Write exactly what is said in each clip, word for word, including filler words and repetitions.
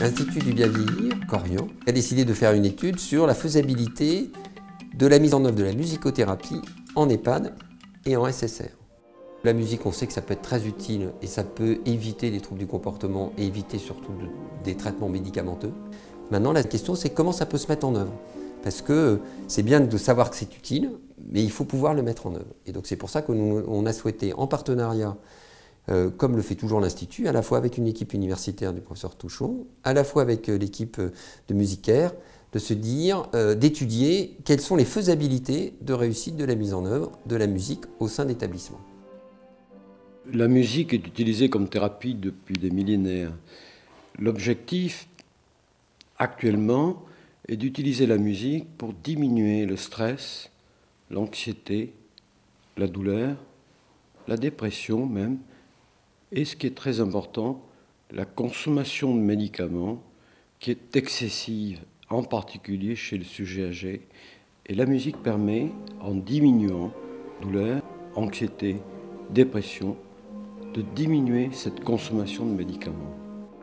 l'Institut du bien vieillir, Corian, a décidé de faire une étude sur la faisabilité de la mise en œuvre de la musicothérapie en EHPAD et en S S R. La musique, on sait que ça peut être très utile et ça peut éviter des troubles du comportement et éviter surtout de, des traitements médicamenteux. Maintenant, la question, c'est comment ça peut se mettre en œuvre. Parce que c'est bien de savoir que c'est utile, mais il faut pouvoir le mettre en œuvre. Et donc c'est pour ça qu'on a souhaité, en partenariat, euh, comme le fait toujours l'Institut, à la fois avec une équipe universitaire du professeur Touchon, à la fois avec euh, l'équipe de Musicaire, de se dire, euh, d'étudier quelles sont les faisabilités de réussite de la mise en œuvre de la musique au sein d'établissements. La musique est utilisée comme thérapie depuis des millénaires. L'objectif, actuellement, est d'utiliser la musique pour diminuer le stress, l'anxiété, la douleur, la dépression même, et ce qui est très important, la consommation de médicaments qui est excessive, en particulier chez le sujet âgé. Et la musique permet, en diminuant douleur, anxiété, dépression, de diminuer cette consommation de médicaments.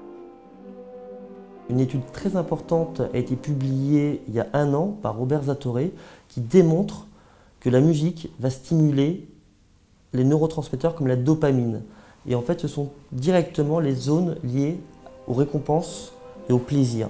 Une étude très importante a été publiée il y a un an par Robert Zatorre qui démontre que la musique va stimuler les neurotransmetteurs comme la dopamine. Et en fait, ce sont directement les zones liées aux récompenses et au plaisir.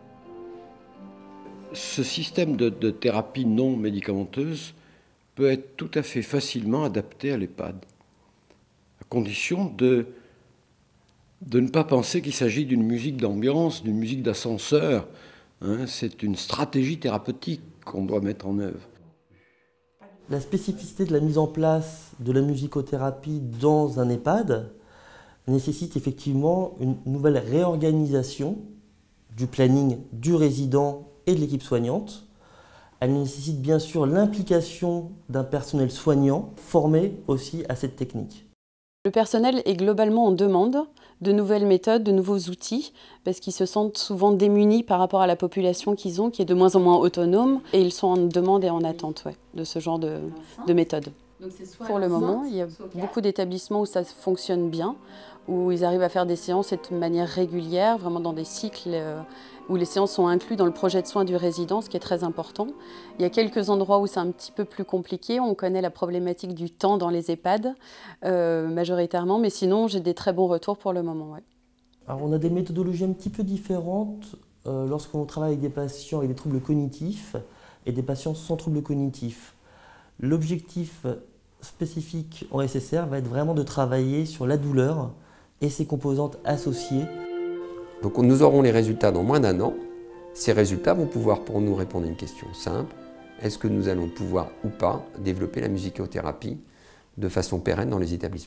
Ce système de, de thérapie non médicamenteuse peut être tout à fait facilement adapté à l'EHPAD, à condition de, de ne pas penser qu'il s'agit d'une musique d'ambiance, d'une musique d'ascenseur. Hein, c'est une stratégie thérapeutique qu'on doit mettre en œuvre. La spécificité de la mise en place de la musicothérapie dans un EHPAD nécessite effectivement une nouvelle réorganisation du planning du résident et de l'équipe soignante. Elle nécessite bien sûr l'implication d'un personnel soignant formé aussi à cette technique. Le personnel est globalement en demande de nouvelles méthodes, de nouveaux outils, parce qu'ils se sentent souvent démunis par rapport à la population qu'ils ont, qui est de moins en moins autonome, et ils sont en demande et en attente ouais, de ce genre de, de méthode. Pour le moment, il y a beaucoup d'établissements où ça fonctionne bien, où ils arrivent à faire des séances de manière régulière, vraiment dans des cycles où les séances sont incluses dans le projet de soins du résident, ce qui est très important. Il y a quelques endroits où c'est un petit peu plus compliqué. On connaît la problématique du temps dans les EHPAD, euh, majoritairement, mais sinon, j'ai des très bons retours pour le moment. Ouais. Alors, on a des méthodologies un petit peu différentes euh, lorsqu'on travaille avec des patients avec des troubles cognitifs et des patients sans troubles cognitifs. L'objectif spécifique en S S R va être vraiment de travailler sur la douleur et ses composantes associées. Donc nous aurons les résultats dans moins d'un an. Ces résultats vont pouvoir pour nous répondre à une question simple. Est-ce que nous allons pouvoir ou pas développer la musicothérapie de façon pérenne dans les établissements ?